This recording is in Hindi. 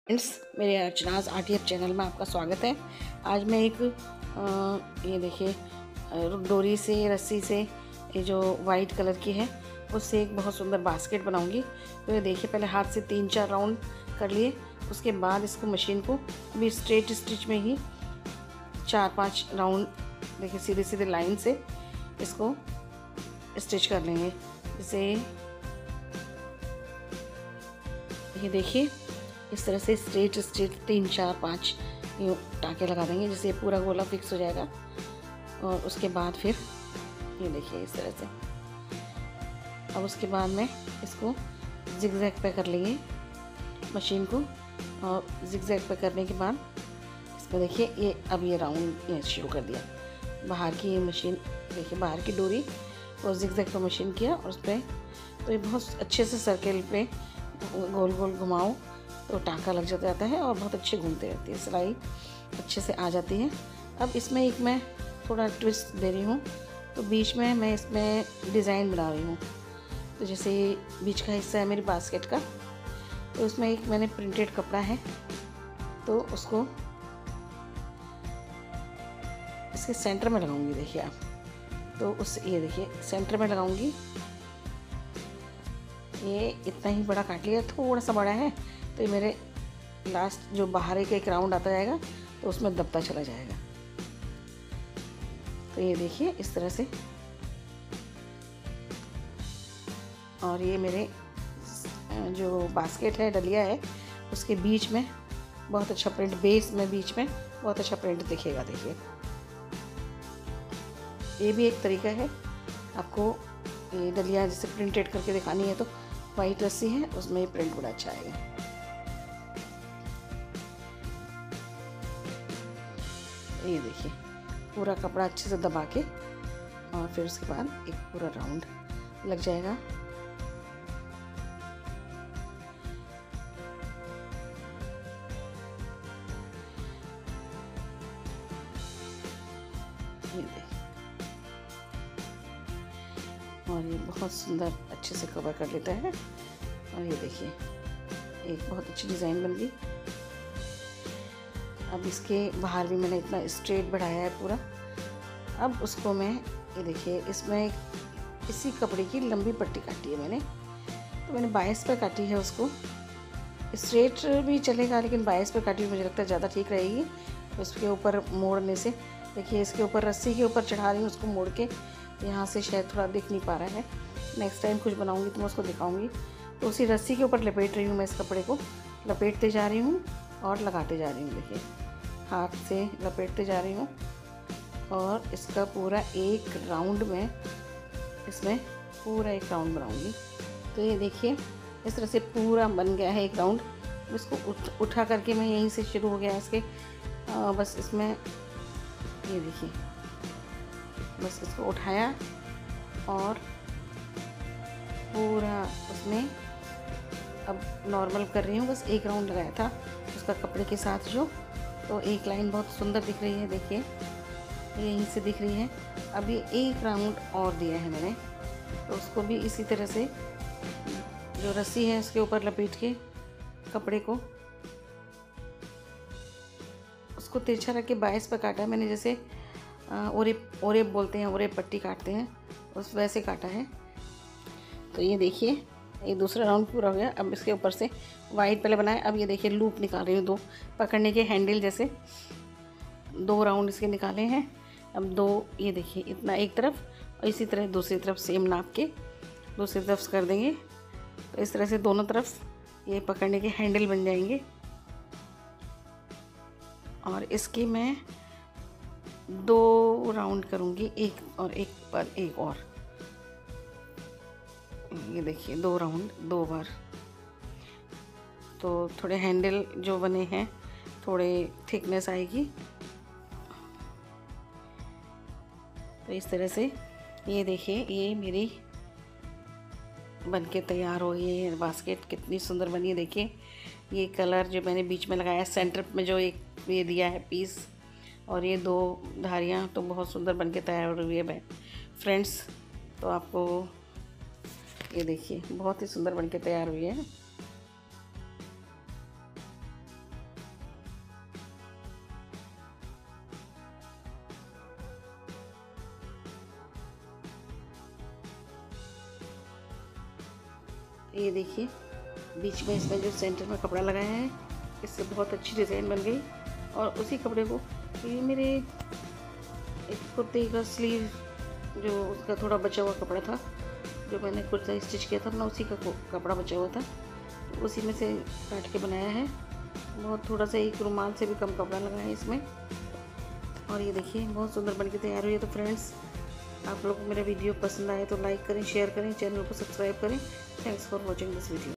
फ्रेंड्स, मेरे अर्चनाज आरटीएफ चैनल में आपका स्वागत है। आज मैं एक ये देखिए डोरी से रस्सी से ये जो वाइट कलर की है उससे एक बहुत सुंदर बास्केट बनाऊंगी। तो ये देखिए पहले हाथ से 3-4 राउंड कर लिए, उसके बाद इसको मशीन को अभी स्ट्रेट स्टिच में ही 4-5 राउंड देखिए सीधे सीधे लाइन से इसको स्टिच कर लेंगे। जैसे ये देखिए इस तरह से स्ट्रेट 3-4-5 यूँ टाँके लगा देंगे, जिससे पूरा गोला फिक्स हो जाएगा। और उसके बाद फिर ये देखिए इस तरह से अब उसके बाद में इसको जिगजैग पे कर लेंगे मशीन को। और जिगजैग पे करने के बाद इसमें देखिए ये अब ये राउंड ये शुरू कर दिया। बाहर की ये मशीन देखिए, बाहर की डोरी और जिगजैग पे मशीन किया और उस पर तो ये बहुत अच्छे से सर्कल पे गोल गोल घुमाओ तो टाँका लग जाता है और बहुत अच्छे घूमते रहती है, सिलाई अच्छे से आ जाती है। अब इसमें एक मैं थोड़ा ट्विस्ट दे रही हूँ, तो बीच में मैं इसमें डिज़ाइन बना रही हूँ। तो जैसे बीच का हिस्सा है मेरी बास्केट का, तो इसमें एक मैंने प्रिंटेड कपड़ा है, तो उसको इसके सेंटर में लगाऊंगी। देखिए आप, तो उस ये देखिए सेंटर में लगाऊंगी। ये इतना ही बड़ा काट लिया, थोड़ा सा बड़ा है, तो ये मेरे लास्ट जो बाहर एक राउंड आता जाएगा तो उसमें दबता चला जाएगा। तो ये देखिए इस तरह से। और ये मेरे जो बास्केट है, डलिया है, उसके बीच में बहुत अच्छा प्रिंट, बेस में बीच में बहुत अच्छा प्रिंट दिखेगा। देखिए ये भी एक तरीका है आपको ये डलिया जैसे प्रिंटेड करके दिखानी है। तो वाइट रस्सी है, उसमें ये प्रिंट बड़ा अच्छा आएगा। ये देखिए पूरा कपड़ा अच्छे से दबा के और फिर उसके बाद एक पूरा राउंड लग जाएगा। ये देखिए, और ये बहुत सुंदर अच्छे से कवर कर लेता है। और ये देखिए एक बहुत अच्छी डिज़ाइन बन गई। अब इसके बाहर भी मैंने इतना स्ट्रेट बढ़ाया है पूरा। अब उसको मैं ये देखिए इसमें इसी कपड़े की लंबी पट्टी काटी है मैंने, तो मैंने 22 पे काटी है उसको। स्ट्रेट भी चलेगा लेकिन 22 पे काटी मुझे लगता है ज़्यादा ठीक रहेगी। उसके ऊपर मोड़ने से देखिए इसके ऊपर रस्सी के ऊपर चढ़ा रही हूँ उसको मोड़ के, यहाँ से शायद थोड़ा दिख नहीं पा रहा है। नेक्स्ट टाइम कुछ बनाऊँगी तो मैं उसको दिखाऊँगी। तो उसी रस्सी के ऊपर लपेट रही हूँ मैं, इस कपड़े को लपेटते जा रही हूँ और लगाते जा रही हूँ। देखिए हाथ से लपेटते जा रही हूँ और इसका पूरा एक राउंड में इसमें पूरा एक राउंड बनाऊंगी। तो ये देखिए इस तरह से पूरा बन गया है एक राउंड। इसको उठा करके मैं यहीं से शुरू हो गया इसके बस इसमें ये देखिए बस इसको उठाया और पूरा उसमें अब नॉर्मल कर रही हूँ। बस एक राउंड लगाया था उसका कपड़े के साथ जो, तो एक लाइन बहुत सुंदर दिख रही है। देखिए यहीं से दिख रही है। अभी एक राउंड और दिया है मैंने, तो उसको भी इसी तरह से जो रस्सी है उसके ऊपर लपेट के कपड़े को उसको तिरछा रख के 22 पे काटा है मैंने। जैसे ओरे बोलते हैं, ओरे पट्टी काटते हैं, उस वैसे काटा है। तो ये देखिए ये दूसरा राउंड पूरा हो गया। अब इसके ऊपर से वाइट पहले बनाया, अब ये देखिए लूप निकाल रही हूँ, 2 पकड़ने के हैंडल जैसे 2 राउंड इसके निकाले हैं। अब 2 ये देखिए इतना एक तरफ और इसी तरह दूसरी तरफ सेम नाप के दूसरी तरफ कर देंगे। तो इस तरह से दोनों तरफ ये पकड़ने के हैंडल बन जाएंगे। और इसकी मैं 2 राउंड करूँगी, एक और एक पर एक और। ये देखिए 2 राउंड 2 बार। तो थोड़े हैंडल जो बने हैं थोड़े थिकनेस आएगी। तो इस तरह से ये देखिए ये मेरी बनके तैयार हो गई है बास्केट। कितनी सुंदर बनी है। देखिए ये कलर जो मैंने बीच में लगाया, सेंटर में जो एक ये दिया है पीस, और ये 2 धारियाँ, तो बहुत सुंदर बनके तैयार हो रही है फ्रेंड्स। तो आपको ये देखिए बहुत ही सुंदर बनके तैयार हुई है। ये देखिए बीच में इसमें जो सेंटर में कपड़ा लगाया है, इससे बहुत अच्छी डिज़ाइन बन गई। और उसी कपड़े को ये मेरे एक कुर्ते का स्लीव जो उसका थोड़ा बचा हुआ कपड़ा था, जो मैंने कुर्ता स्टिच किया था अपना, उसी का कपड़ा बचा हुआ था, तो उसी में से काट के बनाया है। बहुत थोड़ा सा एक रुमाल से भी कम कपड़ा लगा है इसमें। और ये देखिए बहुत सुंदर बन के तैयार हुई है। तो फ्रेंड्स, आप लोग को मेरा वीडियो पसंद आए तो लाइक करें, शेयर करें, चैनल को सब्सक्राइब करें। Thanks for watching this video.